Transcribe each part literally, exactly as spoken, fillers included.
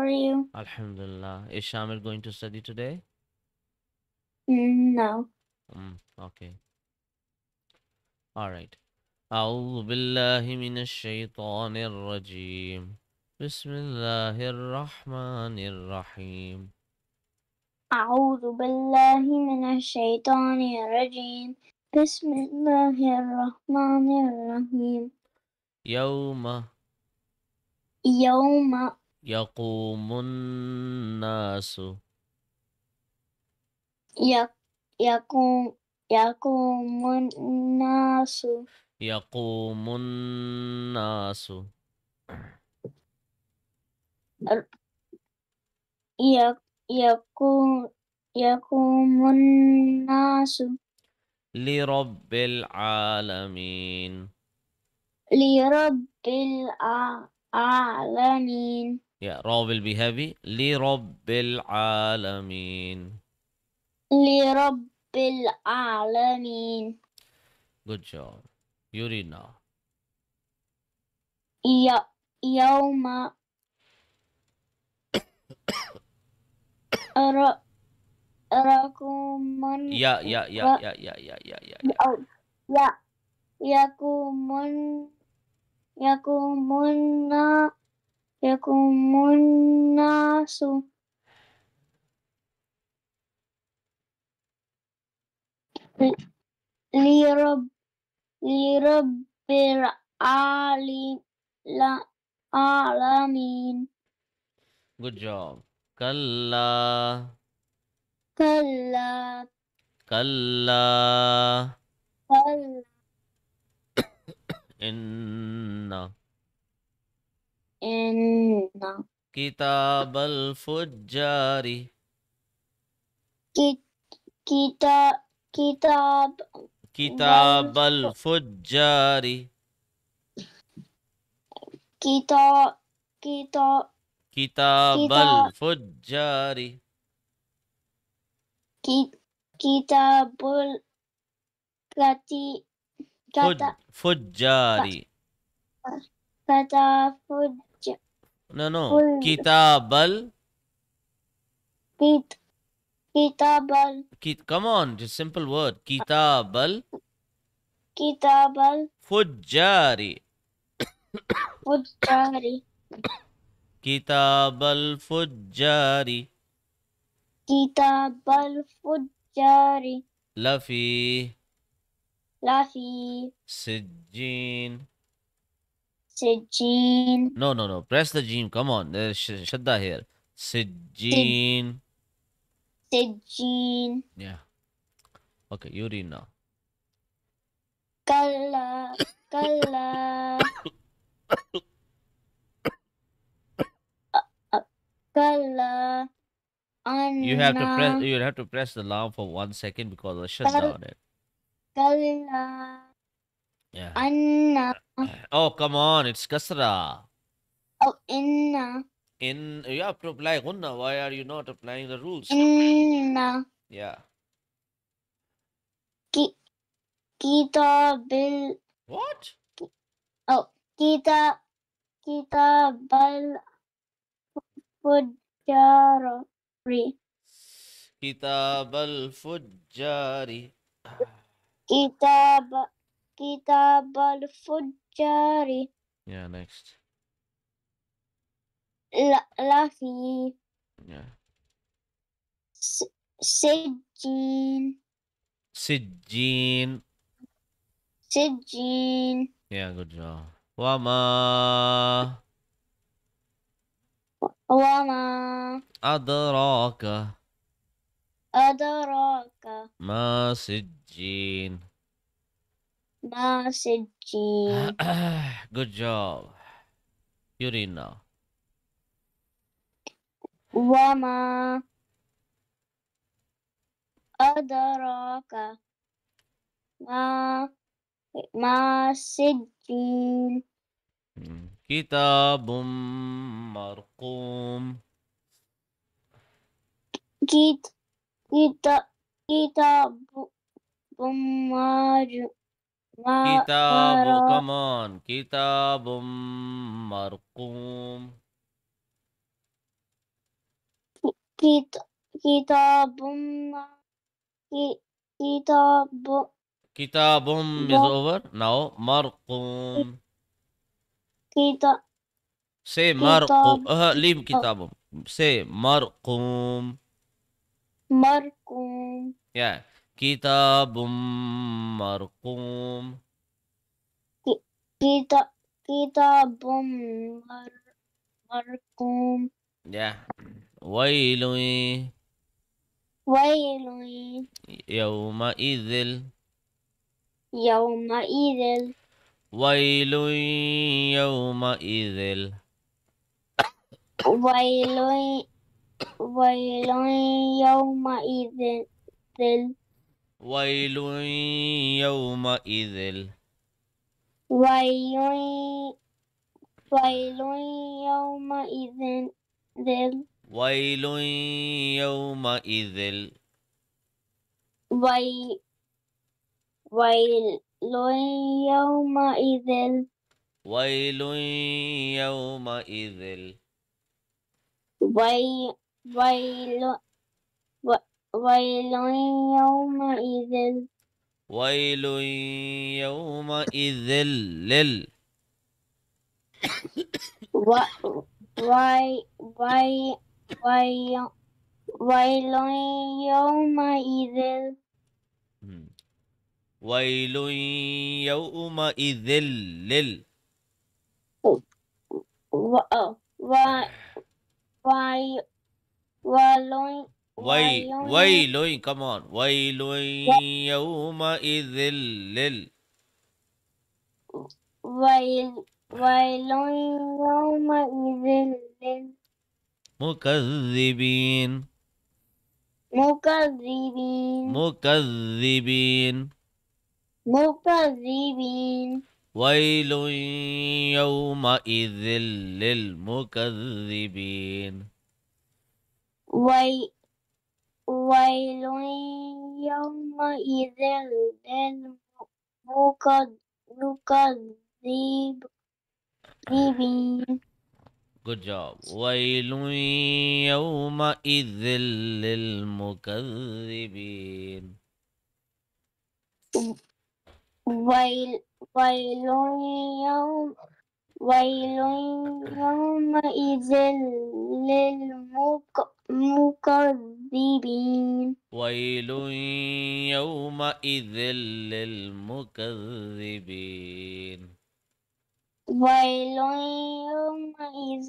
you? Alhamdulillah. Is Shamil going to study today? Mm, No. Mm, okay. All right. أعوذ بالله من الشيطان الرجيم. بسم الله الرحمن الرحيم. أعوذ بالله من الشيطان الرجيم. بسم الله الرحمن الرحيم. يوم يوم يقوم الناس يق- يقوم يقوم الناس يقوم الناس يق- يقوم يقوم الناس لرب العالمين. لرب العالمين. Yeah, Ra will be heavy. لرب العالمين. لرب العالمين. Good job. You read now. ي- يوم ر- رقم Yeah, yeah, yeah, ر- yeah, yeah, yeah, yeah, yeah, yeah. أو ي- يقوم يقوم النا- يقوم الناس لرب لرب العالمين. Good job. كلا كلا كلا كلا إن إن كتاب الفجار كت- كتاب كتاب كتاب الفجار كتاب كتاب كتاب كتاب الفجار كت- كتاب الكتي فج كتا فجار كتاب فج No, no. فل كتاب ال كت كتاب ال- Kit- Come on, just simple word. كتاب كتاب الفجار الفجار كتاب الفجار كتاب الفجار لفي لفي سجين. سجين No, no, no. Press the Jim. Come on. There's sh- Shadda here. Sijin. سجين. Yeah. Okay, you read now. كلا كلا كلا You have to press. أن You have to press the lam for one second because of the shadda on it. كلا Yeah. أن Oh, come on. It's kasra. أو إن In you have to apply gunna. Why are you not applying the rules? إن Yeah. كي- كتاب ال- What? أو كتاب كتاب الفجار كتاب الفجار. كتاب كتاب الفجار Yeah, next. ل- لفي Yeah. س- سجين Sijin. سجين Yeah, good job. Wama وما adraka أدراك ma sijin. ما سجين. Good job. You read now. وما أدراك ما ما سجين. Mm. Kitabum marqum. كت كت كتاب مار ما Kitabu, مرا come on. Kitabum marqum. كت... كتاب ك- كتاب Kitabum is over. Now marqum. كتاب Say marqum. كتاب Uh, leave kitabum. Say marqum. مرقوم Yeah. Kitabum marqum. ك- كتاب كتاب مر- مرقوم Yeah. ويل ويل يومئذ. يومئذ ويل يومئذ. ويل ويل يومئذ ويل يومئذ. ويل ويل يومئذ ويل يومئذ. وي ويل يومئذ ويل يومئذ. وي ويل و- ويل يومئذ ويل يومئذ لل. و وي وي وي ويل يومئذ ويل يومئذ لل. و و وي ويل وي ويل ويل come on. ويل يومئذ لل. ويل ويل يومئذ مكذبين. للمكذبين مكذبين. مكذبين ويل يومئذ للمكذبين. وي ويل يومئذ للمكذبين. Good job. ويل يومئذ للمكذبين. ويل ويل يوم ويل يومئذ للمكذبين. ويل يومئذ للمكذبين. ويل يومئذ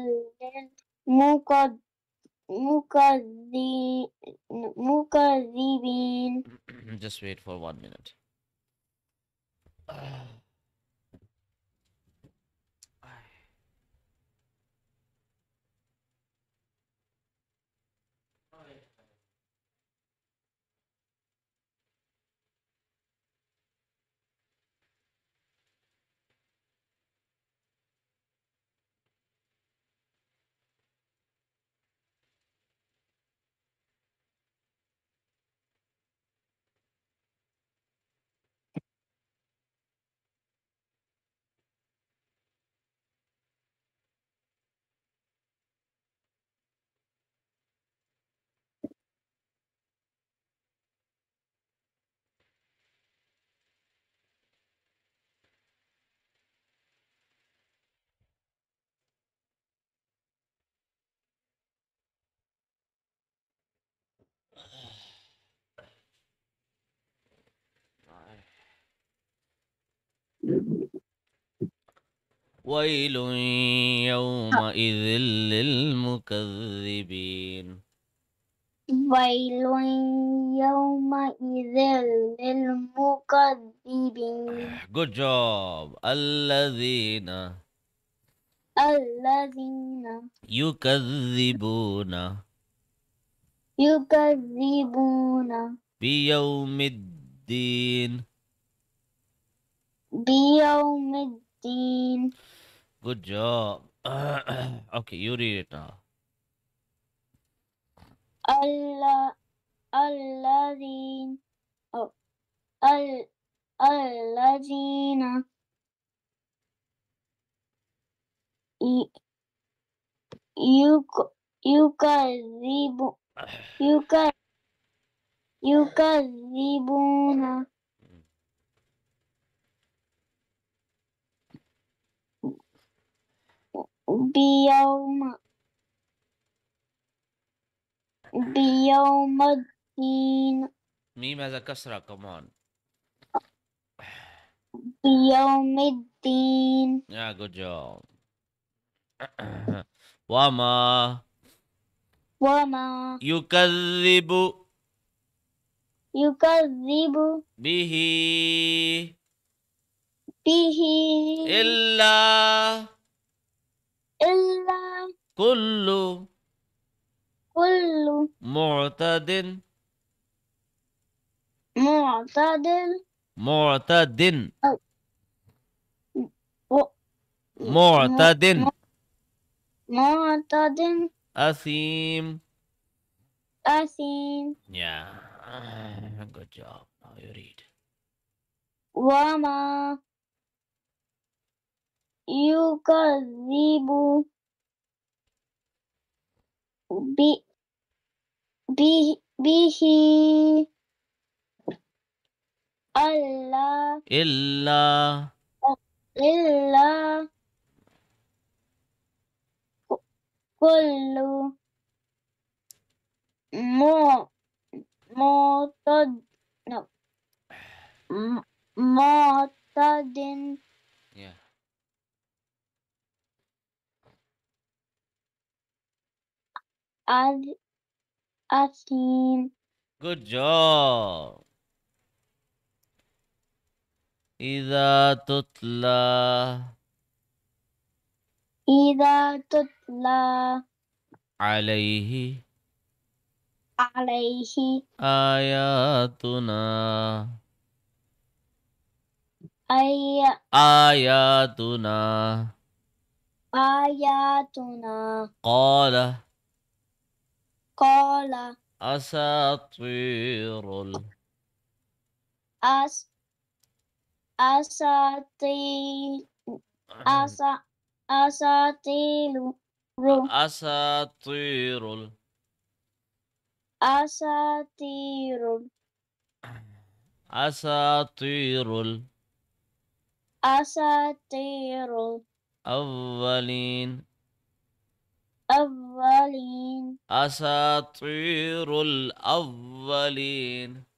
للمكذبين. Just wait for one minute. ويل يومئذ للمكذبين. ويل يومئذ للمكذبين. Good job. الذين الذين يكذبون يكذبون بيوم الدين. بيوم الدين. Good job. Okay, you read it now. ال- الذين أو ال- الذين ي- يك يكذب يك يكذبون بيوم بيوم الدين Meme has a kasra, come on. بيوم الدين Yeah, good job. وما وما يكذب يكذب به به إلا إلا كل كل معتد معتدل معتد و- معتد م- معتد أثيم. أثيم Yeah, good job. Now you read. وما يكذب ب- به به ألا إلا إلا كل مو معتد no. م- معتد Yeah. أث- أثيم Good job. إذا تتلى إذا تتلى عليه عليه آياتنا أي آياتنا آياتنا قال قال أساطير ال- أس أساطير أس أساطير أساطير ال- أساطير أساطير أساطير الأولين الأولين أساطير الأولين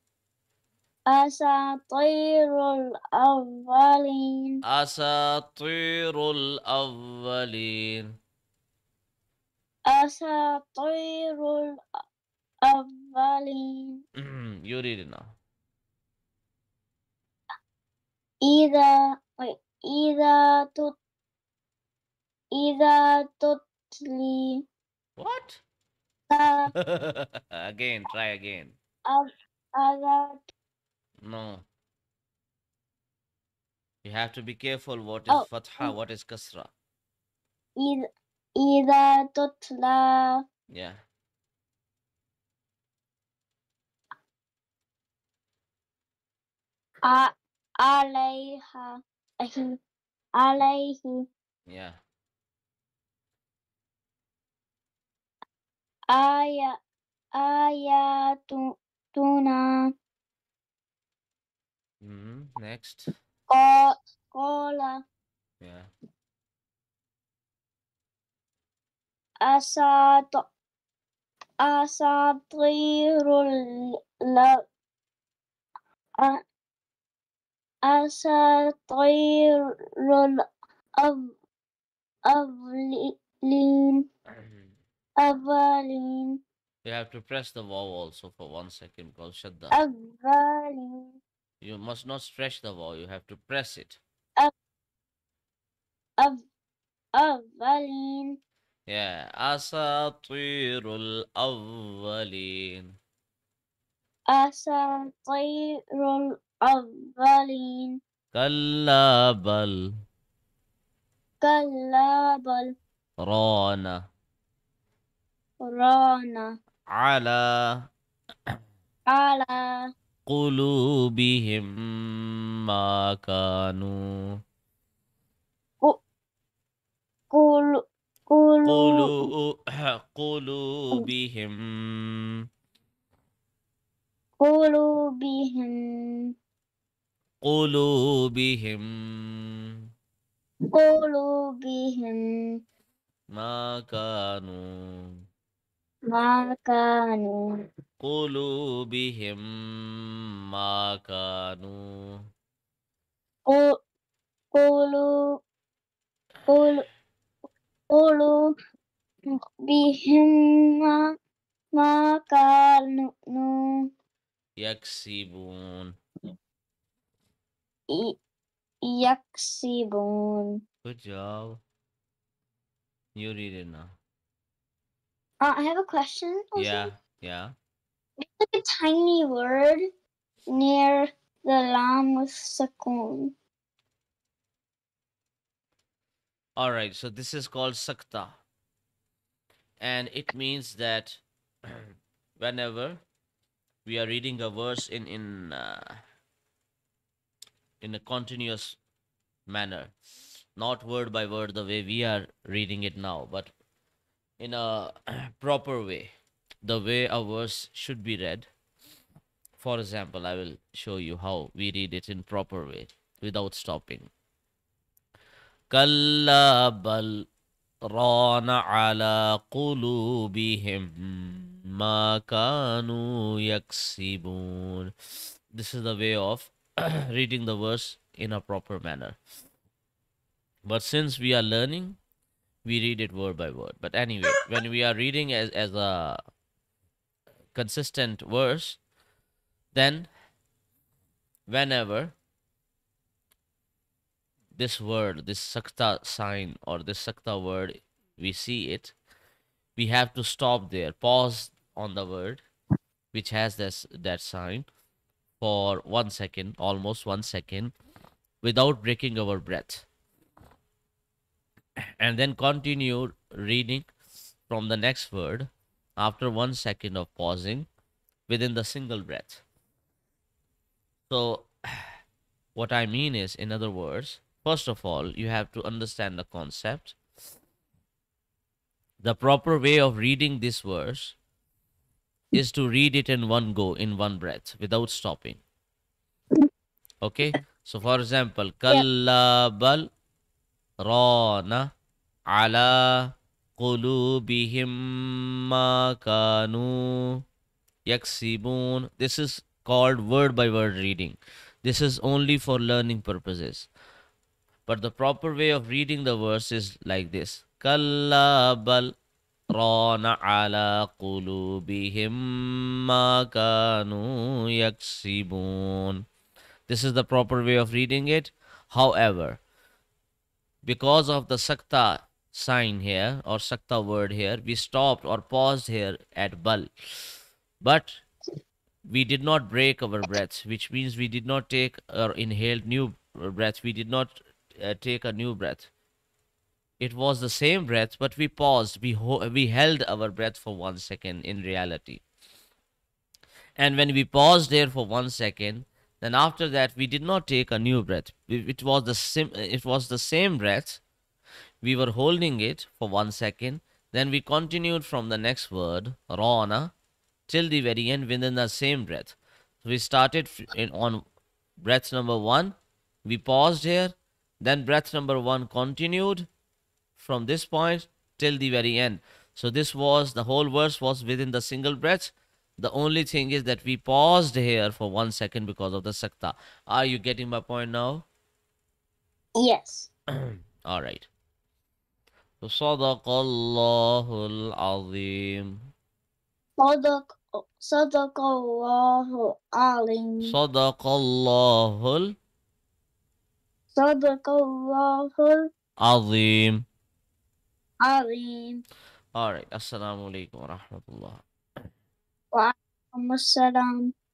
أساطير الأولين أساطير الأولين أساطير الأولين You read it now. إذا إذا تت إذا تتلي What? Again, try again. أذا No. You have to be careful what is Oh. fatha, what is kasra. إذا إذا تتلى Yeah. ع- عليها أهي- عليه Yeah. آية آياتنا hmm Next. قا- قال Yeah. أساط أساطير ال- أ- أساطير الأولين أولين You have to press the vowel also for one second because shadda. أولين You must not stretch the vowel, you have to press it. أv- أولين Yeah. أساطير الأولين. أساطير الأولين كلا بل كلا بل ران ران على على قلوبهم ما كانوا قل قلوب قلو قلوبهم قلوبهم قلوبهم قلوبهم ما كانوا ما كانوا قلوبهم ما كانوا قو- قلوب قلوب قلوبهم ما ما كانوا يكسبون. ي- يكسبون. Good job. You read it now. Uh, I have a question. Also. Yeah, yeah. It's like a tiny word near the lam with sukoon. All right, so this is called sakta, and it means that whenever we are reading a verse in in uh, in a continuous manner, not word by word the way we are reading it now, but in a proper way, the way a verse should be read. For example, I will show you how we read it in proper way without stopping. كلا بل ران على قلوبهم ما كانوا يكسبون. This is the way of reading the verse in a proper manner. But since we are learning, we read it word by word. But anyway, when we are reading as, as a consistent verse, then whenever this word, this sakta sign or this sakta word, we see it, we have to stop there, pause on the word which has this that sign for one second, almost one second, without breaking our breath, and then continue reading from the next word after one second of pausing within the single breath. So, what I mean is, in other words, first of all, you have to understand the concept. The proper way of reading this verse is to read it in one go, in one breath, without stopping. Okay? So, for example, Kalla bal rana ala qulubihim ma kanu yaksibun. This is called word by word reading. This is only for learning purposes. But the proper way of reading the verse is like this. Kalla bal rana ala qulubihim ma kanu yaksibun. This is the proper way of reading it. However, because of the sakta sign here or sakta word here, we stopped or paused here at bal. But we did not break our breaths, which means we did not take or inhale new breath. We did not uh, take a new breath. It was the same breath, but we paused. We ho- we held our breath for one second in reality. And when we paused there for one second, then after that we did not take a new breath. It was the sim- it was the same breath. We were holding it for one second. Then we continued from the next word, rana, till the very end within the same breath. So we started in, on breath number one. We paused here. Then breath number one continued from this point till the very end. So this was the whole verse was within the single breath. The only thing is that we paused here for one second because of the sakta. Are you getting my point now? Yes. All right. So Sadaqallahul Azim. صدق صدق الله العظيم. Sadaqallahul صدق الله Azim. العظيم. All right. Assalamu alaikum wa rahmatullah. وعليكم السلام.